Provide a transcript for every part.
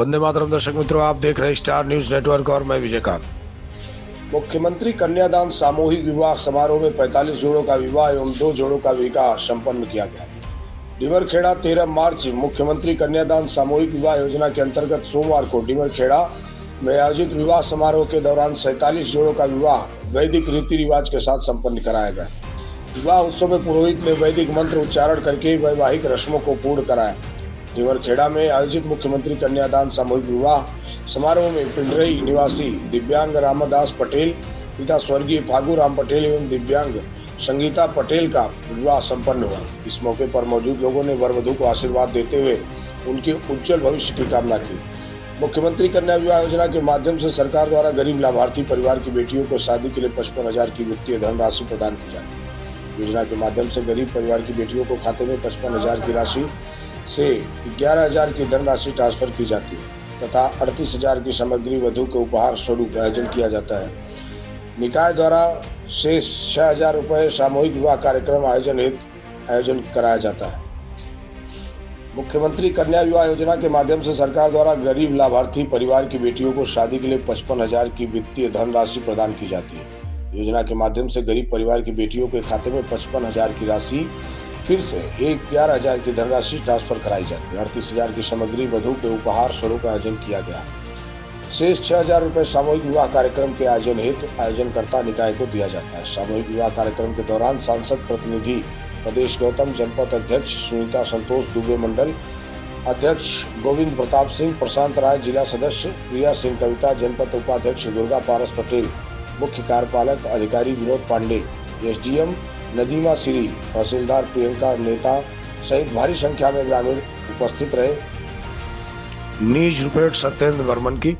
वंदे मातरम। दर्शक मित्रों, आप देख रहे हैं स्टार न्यूज नेटवर्क और मैं विजयकांत। मुख्यमंत्री कन्यादान सामूहिक विवाह समारोह में 45 जोड़ों का विवाह एवं 2 जोड़ों का निकाह संपन्न किया गया। डीमरखेड़ा 13 मार्च मुख्यमंत्री कन्यादान सामूहिक विवाह योजना के अंतर्गत सोमवार को डीमरखेड़ा में आयोजित विवाह समारोह के दौरान 47 जोड़ों का विवाह वैदिक रीति रिवाज के साथ संपन्न कराया गया। विवाह उत्सव में पुरोहित ने वैदिक मंत्र उच्चारण करके वैवाहिक रस्मों को पूर्ण कराया। डीमरखेड़ा में आयोजित मुख्यमंत्री कन्यादान सामूहिक विवाह समारोह में पिंडरई निवासी दिव्यांग रामदास पटेल, पिता स्वर्गीय फागू राम पटेल एवं दिव्यांग संगीता पटेल का विवाह संपन्न हुआ। इस मौके पर मौजूद लोगों ने वर वधू को आशीर्वाद देते हुए उनके उज्जवल भविष्य की कामना की। मुख्यमंत्री कन्या विवाह योजना के माध्यम से सरकार द्वारा गरीब लाभार्थी परिवार की बेटियों को शादी के लिए 55,000 की वित्तीय धनराशि प्रदान की जाती है। योजना के माध्यम से गरीब परिवार की बेटियों को खाते में 55,000 की राशि से 11,000 की धनराशि ट्रांसफर की जाती है तथा 38,000 की सामग्री वधू के उपहार स्वरूप आयोजन किया जाता है। निकाय द्वारा शेष 6,000 रुपये सामूहिक विवाह कार्यक्रम आयोजन कराया जाता है। मुख्यमंत्री कन्या विवाह योजना के माध्यम से सरकार द्वारा गरीब लाभार्थी परिवार की बेटियों को शादी के लिए 55,000 की वित्तीय धनराशि प्रदान की जाती है। योजना के माध्यम से गरीब परिवार की बेटियों के खाते में 55,000 की राशि फिर से 11,000 की धनराशि ट्रांसफर कराई जाती है। 38,000 की सामग्री वधू के उपहार स्वरूप आयोजन किया गया। शेष 6,000 रुपये सामूहिक विवाह कार्यक्रम के आयोजन हेतु आयोजनकर्ता निकाय को दिया जाता है। सामूहिक विवाह कार्यक्रम के दौरान सांसद प्रतिनिधि प्रदेश गौतम, जनपद अध्यक्ष सुनीता संतोष दुबे, मंडल अध्यक्ष गोविंद प्रताप सिंह, प्रशांत राय, जिला सदस्य प्रिया सिंह कविता, जनपद उपाध्यक्ष दुर्गा पारस पटेल, मुख्य कार्यपालक अधिकारी विनोद पांडे, एसडीएम नदीमा श्री, तहसीलदार प्रियंका नेता सहित भारी संख्या में ग्रामीण उपस्थित रहे। न्यूज रिपोर्ट सत्येंद्र वर्मन की।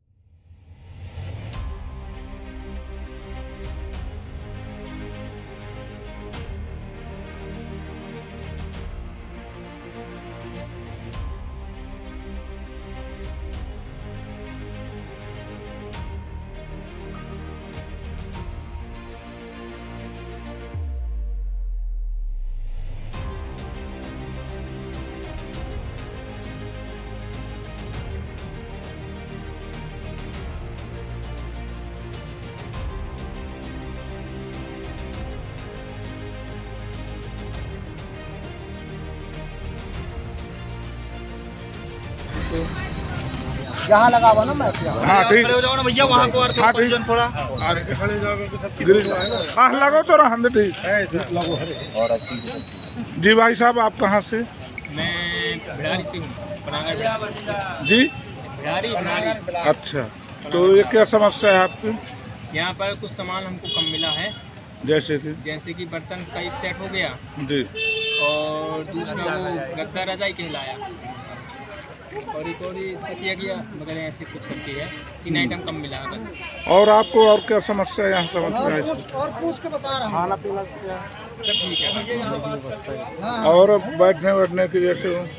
यहाँ लगा हुआ ना मैं। हाँ ठीक खड़े हो जाओ ना भैया, वहाँ को हाँ ठीक थोड़ा हाँ लगो तो रहा ठीक। जी भाई साहब, आप कहाँ से? मैं भिड़ारी से हूँ। जी भिड़ारी। अच्छा, तो ये क्या समस्या है आपकी? यहाँ पर कुछ सामान हमको कम मिला है, जैसे कि बर्तन का एक सेट हो गया जी, और दूसरा वो गद्दा रजाई कहलाया, और एक और तकिया गया वगैरह ऐसे कुछ करके है। 3 आइटम कम मिला है बस। और आपको और क्या समस्या है यहाँ समझ में आई? और पूछ के बता रहा हूँ। खाना पीना से सब ठीक है। और बैठने की जैसे हो?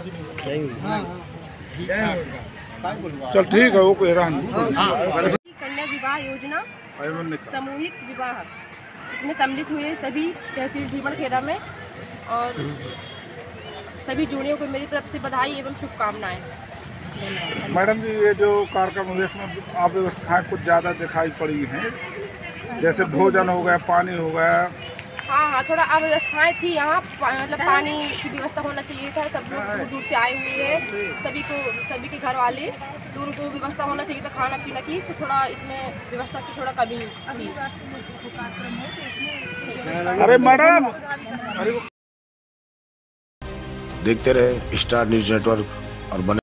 चल ठीक है, वो कोई रहा नहीं। कन्या विवाह योजना सामूहिक विवाह इसमें सम्मिलित हुए सभी तहसील डीमरखेड़ा में, और सभी जोड़ियों को मेरी तरफ से बधाई एवं शुभकामनाएं। मैडम जी, ये जो कार्यक्रम हुए इसमें अव्यवस्थाएं कुछ ज़्यादा दिखाई पड़ी हैं, जैसे भोजन हो गया, पानी हो गया। हाँ, थोड़ा अव्यवस्थाएं थी यहाँ, मतलब पानी की व्यवस्था होना चाहिए था। सब लोग दूर दूर से आए हुए हैं, सभी के घर वाले, तो उनको व्यवस्था होना चाहिए था खाना पीना की, तो थोड़ा इसमें व्यवस्था की थोड़ा कमी थी। अरे मैडम, देखते रहे स्टार न्यूज नेटवर्क और बने